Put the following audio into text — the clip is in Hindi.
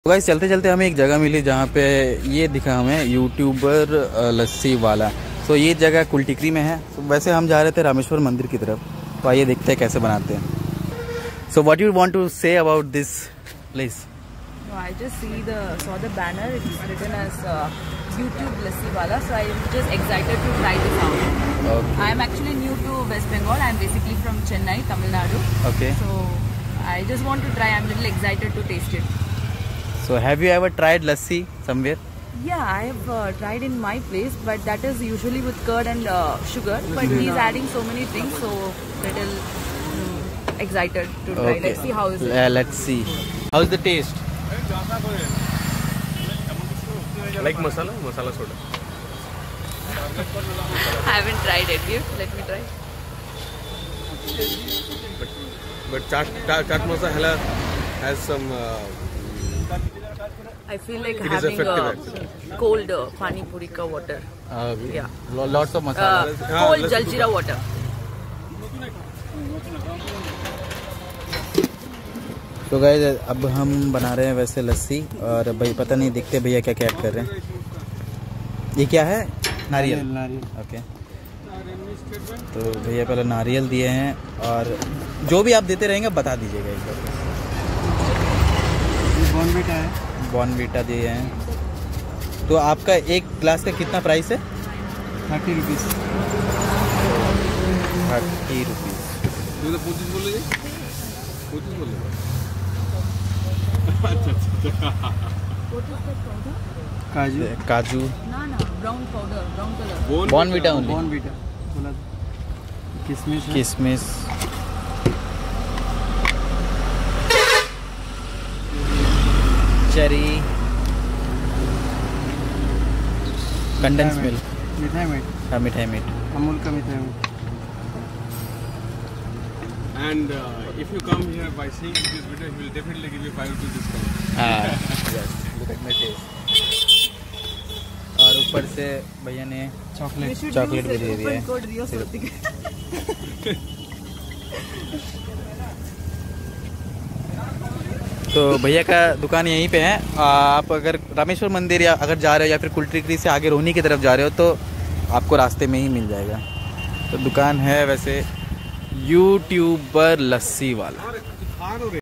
तो गाइस चलते चलते हमें एक जगह मिली जहाँ पे ये दिखा हमें यूट्यूबर लस्सी वाला। तो ये जगह कुलटिकरी में है। तो वैसे हम जा रहे थे रामेश्वर मंदिर की तरफ, तो आइए देखते हैं कैसे बनाते हैं। So what you want to say about this place? I just saw the banner. It's written as YouTube Lassi Wala. So I'm just excited to try this out. Okay. I'm actually new to West Bengal. I'm basically from Chennai, Tamil Nadu. Okay. So I just want to try. I'm a little excited to taste it. So have you ever tried lassi somewhere? Yeah, I have tried in my place, but that is usually with curd and sugar. But he's adding so many things, so little excited to try. Okay. Let's see how is it. Let's see. How's the taste? Like masala soda. I haven't tried it yet. Let me try. But chaat masala has some. I feel like It is having effective cold pani puri ka water. Yeah. Lots of masala. Cold jaljeera water. तो गाइस अब हम बना रहे हैं वैसे लस्सी, और भाई पता नहीं दिखते भैया क्या क्या ऐड कर रहे हैं। ये क्या है? नारियल। ओके, तो भैया पहले नारियल दिए हैं, और जो भी आप देते रहेंगे बता दीजिएगा एक बार। बॉर्नवीटा है, बॉर्नवीटा दिए हैं। तो आपका एक ग्लास का कितना प्राइस है? 30 रुपीज़। 30 रुपीज़। 25 बोले। काजू, काजू, Brown powder, brown color. Bournvita only. Bournvita बोला, किशमिश है, किशमिश, cherry, condense milk, Mithai Mate, हाँ मिठाई मीट, अमूल का Mithai Mate. And if you come here by seeing this video, he will definitely give you 5 rupees discount. और ऊपर से भैया ने चॉकलेट भी दे दिया है। तो भैया का दुकान यहीं पे है। आप अगर रामेश्वर मंदिर या अगर जा रहे हो, या फिर कुलटिकरी से आगे रोहनी की तरफ जा रहे हो, तो आपको रास्ते में ही मिल जाएगा। तो दुकान है वैसे यूट्यूबर लस्सी वाला।